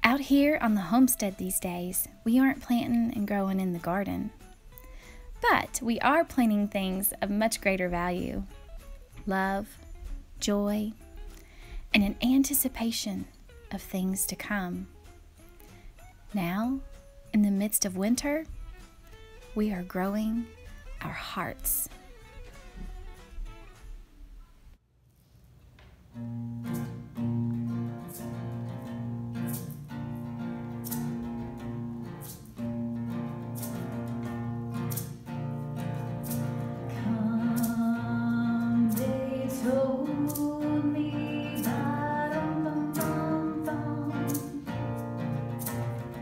Out here on the homestead these days, we aren't planting and growing in the garden. But we are planting things of much greater value: love, joy, and an anticipation of things to come. Now, in the midst of winter, we are growing our hearts.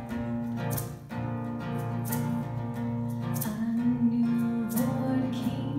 A newborn king.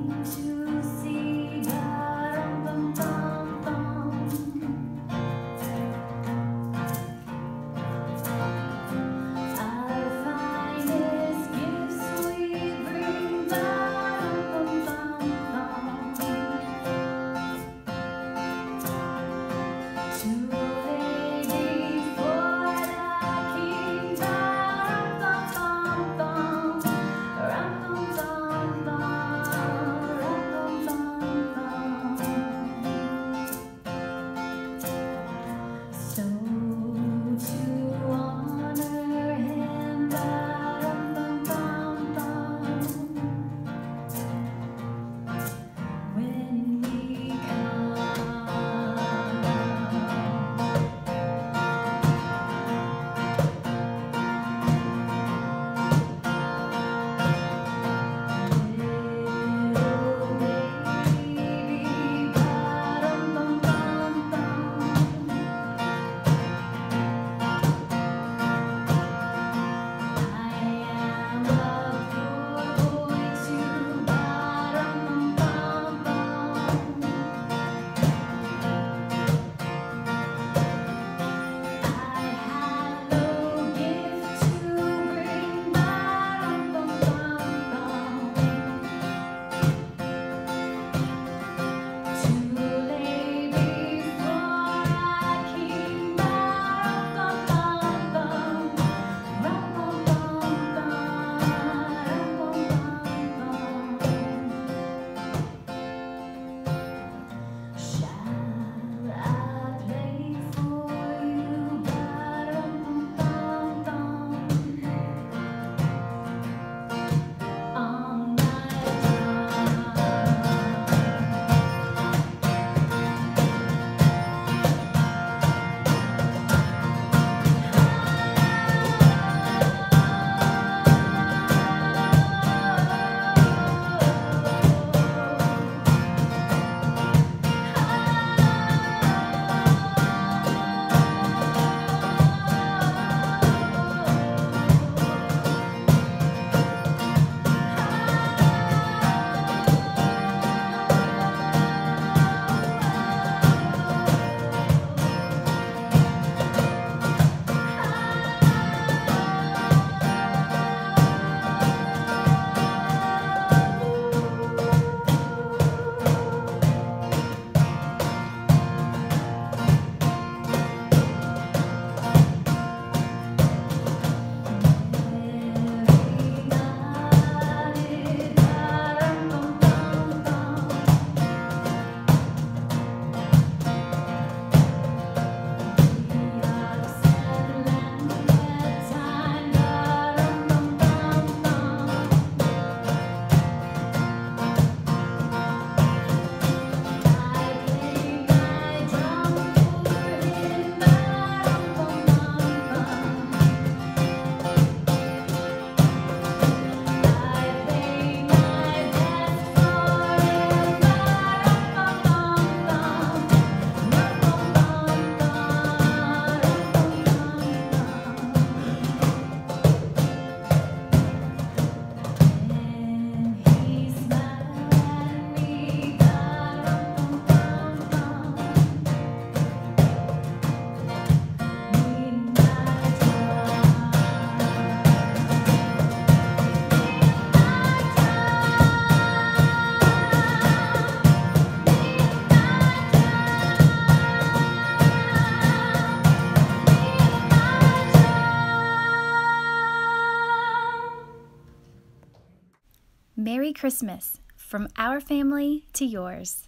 Merry Christmas from our family to yours.